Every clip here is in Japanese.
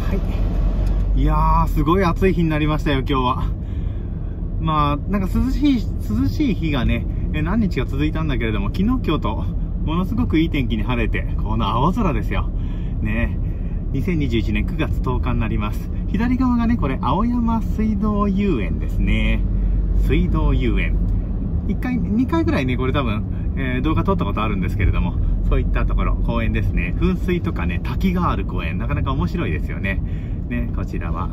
い。いやー、すごい暑い日になりましたよ、今日は。まあ、なんか涼しい日がね、何日か続いたんだけれども、昨日今日と、ものすごくいい天気に晴れて、この青空ですよ。ね。2021年9月10日になります。左側がね、これ、青山水道遊園ですね。水道遊園。2回ぐらいね、これ多分、動画撮ったことあるんですけれども、そういったところ、公園ですね。噴水とかね、滝がある公園、なかなか面白いですよね。ね、こちらは、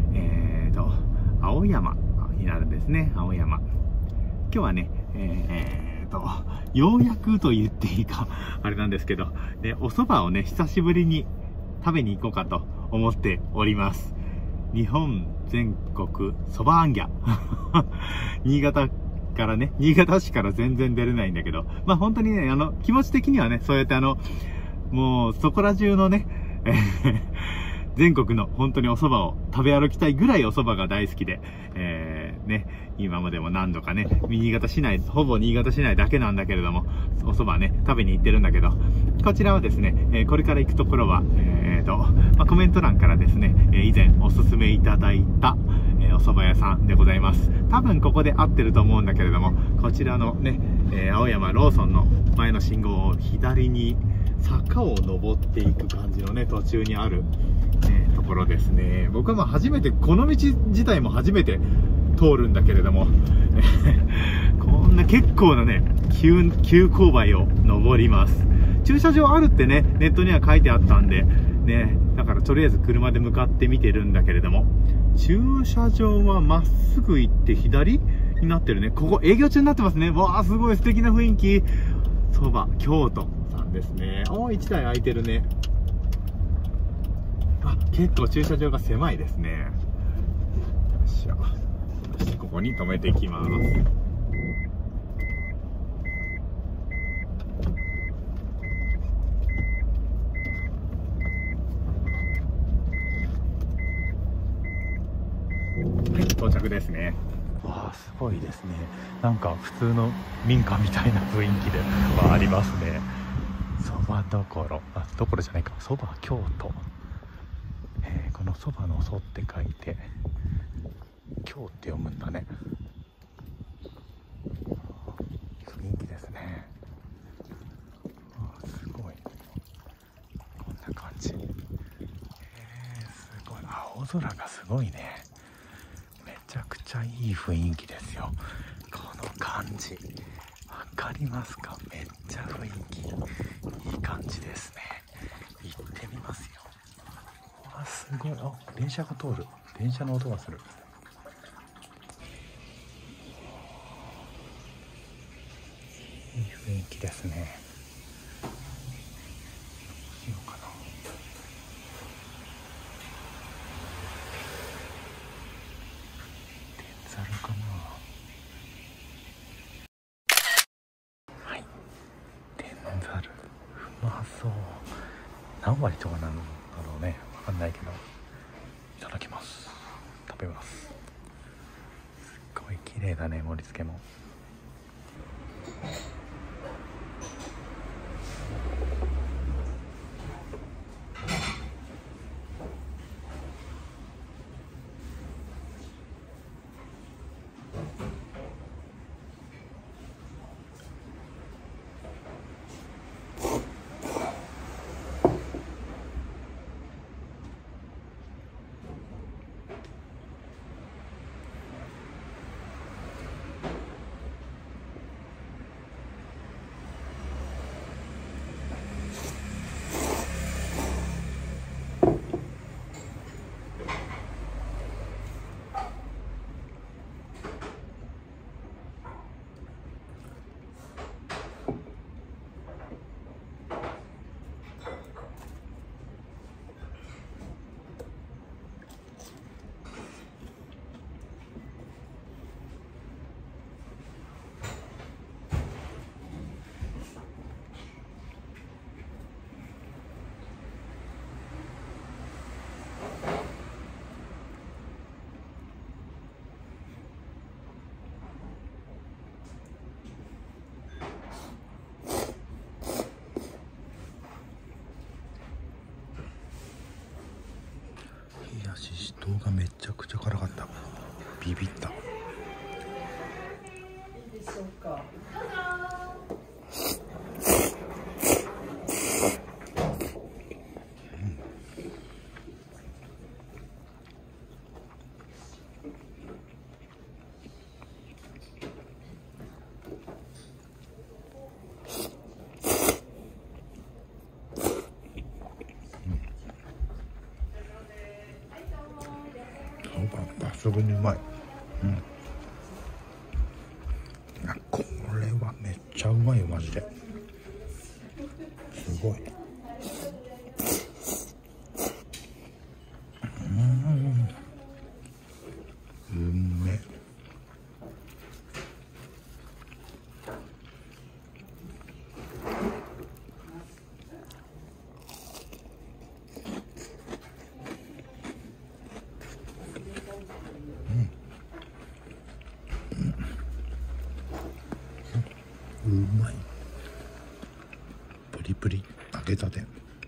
青山になるんですね、青山。今日はね、ようやくと言っていいか、あれなんですけど、ね、お蕎麦をね、久しぶりに食べに行こうかと思っております。日本全国蕎麦行脚。新潟からね、新潟市から全然出れないんだけど、まあ本当にね、気持ち的にはね、そうやってもうそこら中のね、全国の本当にお蕎麦を食べ歩きたいぐらいお蕎麦が大好きで、ね、今までも何度かね、新潟市内、ほぼ新潟市内だけなんだけれども、お蕎麦ね、食べに行ってるんだけど、こちらはですね、これから行くところは、コメント欄からですね、以前おすすめいただいた、お蕎麦屋さんでございます。多分ここで合ってると思うんだけれども、こちらのね、青山ローソンの前の信号を左に坂を登っていく感じのね、途中にある、ところですね。僕はまあ初めて、この道自体も初めて通るんだけれども、こんな結構なね、急勾配を登ります。駐車場あるってね、ネットには書いてあったんで、ね、だからとりあえず車で向かってみてるんだけれども、駐車場はまっすぐ行って左になってるね。ここ営業中になってますね。わー、すごい素敵な雰囲気。そば京都さんですね。1台空いてるね。あ、結構駐車場が狭いですね。よいしょ。そしてここに止めていきます。はい、到着ですね。わあ、すごいですね。なんか普通の民家みたいな雰囲気ではありますね。そばどころ、どころじゃないか、そば京都。このそばのそって書いて、京って読むんだね。雰囲気ですね。すごい。こんな感じ。すごい。青空がすごいね。めちゃくちゃいい雰囲気ですよ。この感じ。わかりますか？めっちゃ雰囲気いい感じですね。行ってみますよ。わ、すごい。電車が通る。電車の音がする。いい雰囲気ですね。どうしようかな。天ざるかな。はい。天ざる。うまそう。何割とかなのだろうね。わかんないけど。いただきます。食べます。すっごい綺麗だね、盛り付けも。 動画めちゃくちゃ辛かった。ビビった。抜群にうまい。これはめっちゃうまいよマジで。すごい。うめ。うまい。プリプリ揚げたて。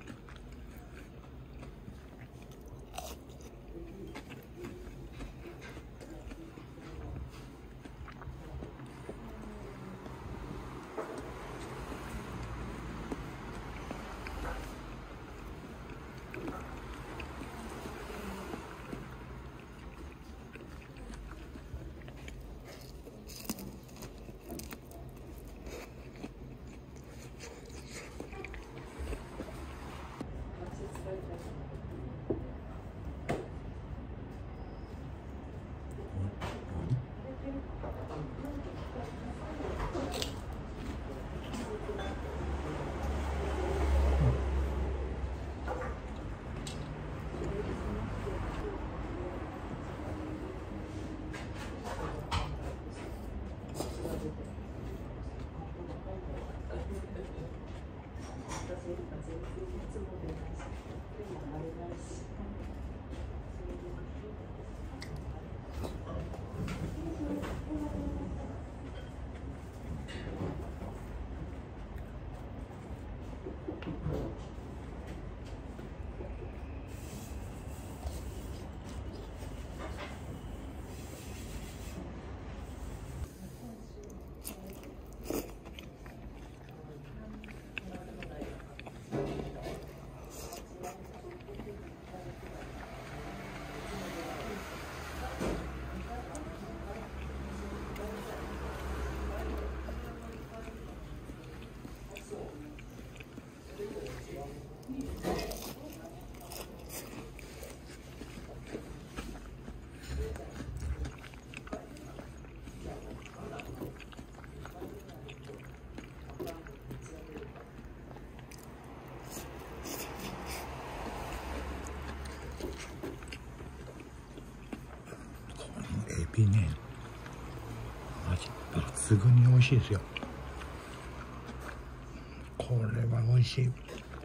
エビね、マジ抜群に美味しいですよ。これは美味しい。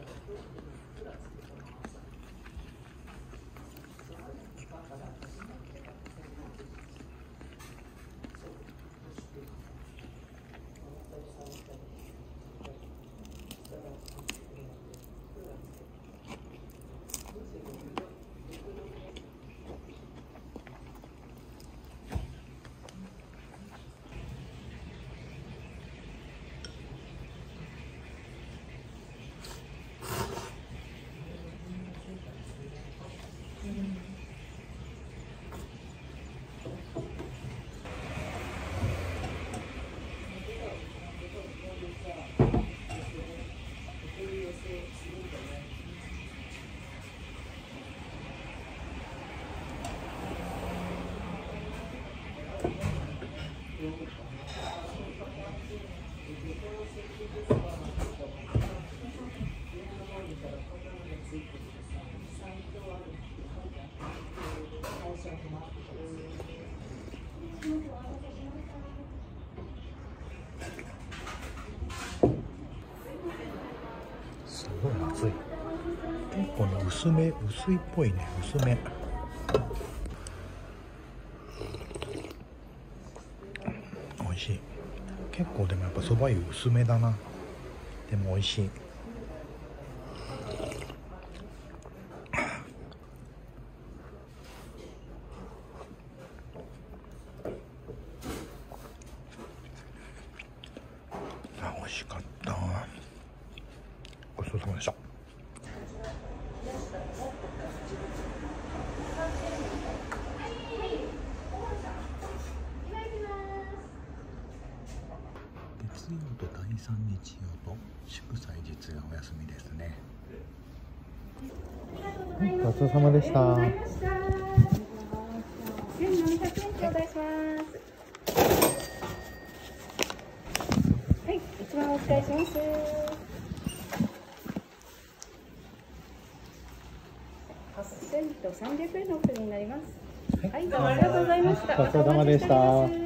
すごい熱い。結構ね、薄いっぽいね、薄め。美味しい。結構でもやっぱそば湯薄めだな。でも美味しい。 3日曜と祝祭日がお休みですね。 ごちそうさまでした。 1700円頂戴します。はい、一番お伝えします。8300円のお送りになります。はい、どうもありがとうございました。 ごちそうさまでした。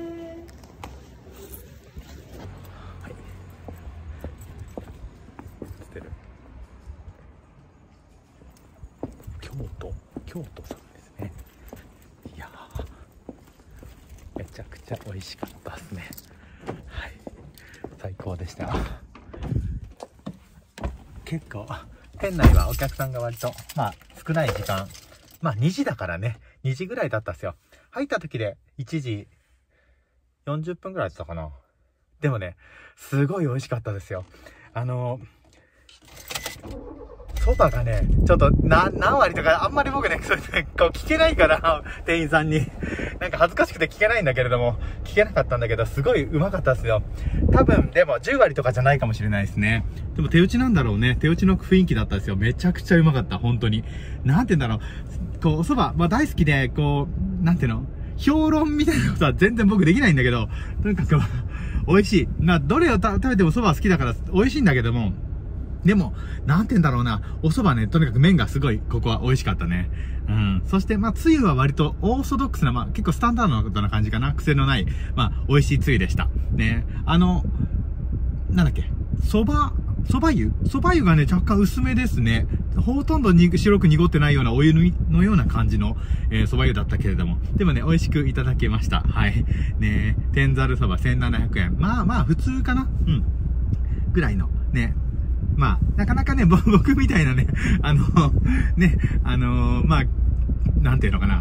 京都さんですね。いやー、めちゃくちゃ美味しかったですね。はい、最高でした。結構店内はお客さんが割と少ない時間、2時だからね、2時ぐらいだったんですよ。入った時で1時40分ぐらいだったかな。でもね、すごい美味しかったですよ。そばがね、ちょっと何割とかあんまり僕ね、そうね、こう聞けないから、店員さんに。なんか恥ずかしくて聞けないんだけれども、聞けなかったんだけど、すごいうまかったですよ。多分、でも10割とかじゃないかもしれないですね。でも手打ちなんだろうね。手打ちの雰囲気だったですよ。めちゃくちゃうまかった、本当に。なんて言うんだろう。こう、お蕎麦、大好きで、こう、なんていうの？評論みたいなことは全然僕できないんだけど、とにかく美味しい。どれを食べても蕎麦は好きだから美味しいんだけども、でも、なんて言うんだろうな。お蕎麦ね、とにかく麺がすごい、ここは美味しかったね。うん。そして、つゆは割とオーソドックスな、結構スタンダードな感じかな。癖のない、美味しいつゆでした。ね。なんだっけ。蕎麦湯がね、若干薄めですね。ほとんど白く濁ってないようなお湯のような感じの、蕎麦湯だったけれども。でもね、美味しくいただけました。はい。ね。天ざる蕎麦1700円。普通かな？うん。ぐらいの、ね。なかなかね、僕みたいなね、なんていうのかな。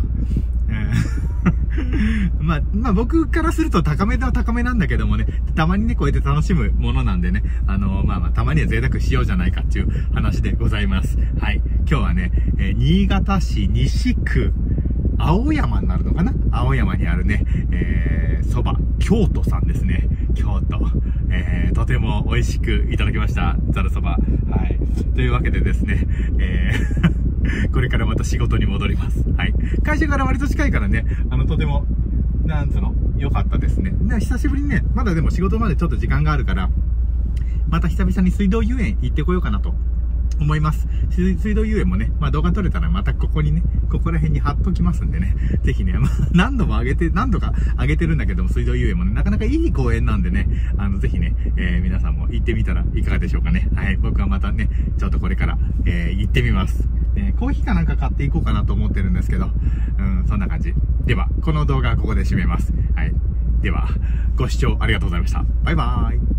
僕からすると高めなんだけどもね、たまにね、こうやって楽しむものなんでね、たまには贅沢しようじゃないかっていう話でございます。はい。今日はね、新潟市西区、青山になるのかな？青山にあるね、蕎麦、京都さんですね。京都。とても美味しくいただきました。ざる蕎麦。はい。というわけでですね、これからまた仕事に戻ります。はい。会社から割と近いからね、とても、良かったですね。久しぶりにね、まだでも仕事までちょっと時間があるから、また久々に水道遊園行ってこようかなと思います。水道遊園もね、動画撮れたらまたここにね、ここら辺に貼っときますんでね、ぜひね、何度か上げてるんだけども、水道遊園もね、なかなかいい公園なんでね、ぜひね、皆さんも行ってみたらいかがでしょうかね。はい、僕はまたね、ちょっとこれから、行ってみます。コーヒーかなんか買っていこうかなと思ってるんですけど、そんな感じ。では、この動画はここで締めます。はい。では、ご視聴ありがとうございました。バイバーイ。